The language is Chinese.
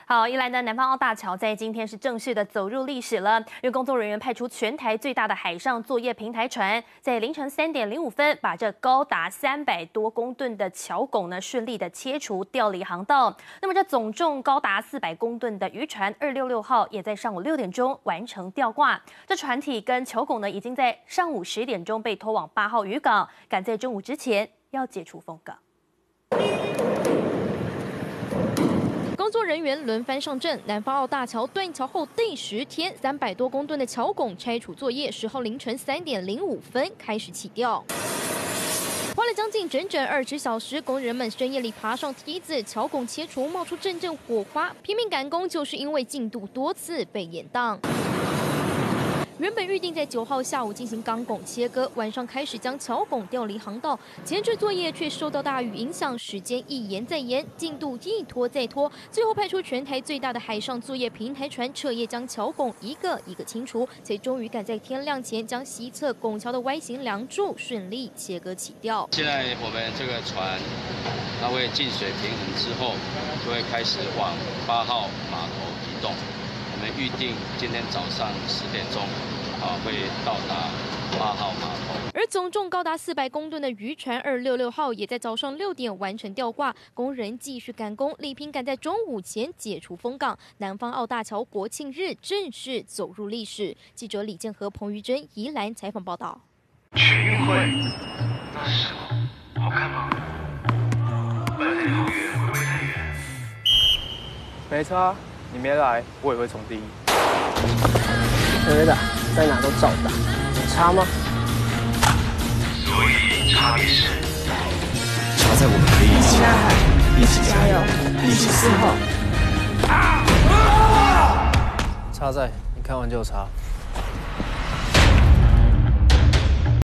好，宜兰的南方澳大桥在今天是正式的走入历史了，因为工作人员派出全台最大的海上作业平台船，在凌晨3点05分，把这高达300多公吨的桥拱呢顺利的切除调离航道。那么这总重高达400公吨的渔船266号，也在上午6点钟完成吊挂。这船体跟桥拱呢，已经在上午10点钟被拖往8号渔港，赶在中午之前要解除封港。 工作人员轮番上阵，南方澳大桥断桥后第10天，300多公吨的桥拱拆除作业10号凌晨3点05分开始起吊。花了将近整20小时，工人们深夜里爬上梯子，桥拱切除，冒出阵阵火花，拼命赶工，就是因为进度多次被延宕。原本预定在9号下午进行钢拱切割，晚上开始将桥拱调离航道，前置作业却受到大雨影响，时间一延再延，进度一拖再拖，最后派出全台最大的海上作业平台船彻夜将桥拱一个一个清除，才终于赶在天亮前将西侧拱桥的 Y 型梁柱顺利切割起吊。 现在我们这个船，它会进水平衡之后，就会开始往8号码头移动。我们预定今天早上10点钟，会到达8号码头。 而总重高达400公吨的渔船266号也在早上6点完成吊挂，工人继续赶工，力拼赶在中午前解除封港。南方澳大桥国庆日正式走入历史。记者李建和、彭于珍宜兰采访报道。 全运会那时候好看吗？本垒后援会不会太远？ 没差，你没来，我也会冲第一。 对的，在哪都照打，有差吗？ 所以差别是， 差在我们可以一起呐喊， 一起加油， 一起嘶吼。 差在你看完就有差。